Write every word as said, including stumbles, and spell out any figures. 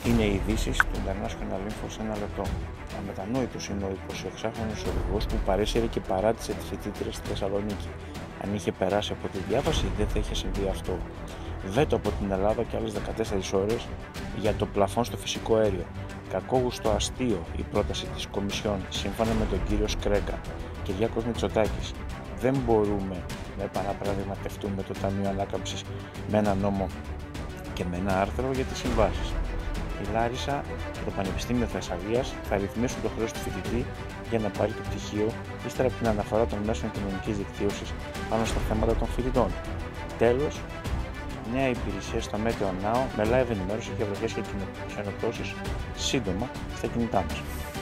Είναι οι ειδήσεις του International Info σε ένα λεπτό. Αμετανόητος είναι ο εικοσιοξάχρονος οδηγός που παρέσυρε και παράτησε τη φοιτήτρια στη Θεσσαλονίκη. Αν είχε περάσει από τη διάβαση, δεν θα είχε συμβεί αυτό. Βέτο από την Ελλάδα και άλλες δεκατέσσερις ώρες για το πλαφόν στο φυσικό αέριο. Κακόγουστο αστείο η πρόταση της Κομισιόν, σύμφωνα με τον κύριο Σκρέκα. Κυριάκος Μητσοτάκης. Δεν μπορούμε να επαναπραγματευτούμε το Ταμείο Ανάκαμψης με ένα νόμο και με ένα άρθρο για τις συμβάσεις. Η Λάρισα και το Πανεπιστήμιο Θεσσαλίας θα ρυθμίσουν το χρέος του φοιτητή για να πάρει το πτυχίο, ύστερα από την αναφορά των μέσων κοινωνικής δικτύωσης πάνω στα θέματα των φοιτητών. Τέλος, νέα υπηρεσία στο Meteo Now με live ενημέρωση για βροχές και ξενοπτώσεις σύντομα στα κινητά μας.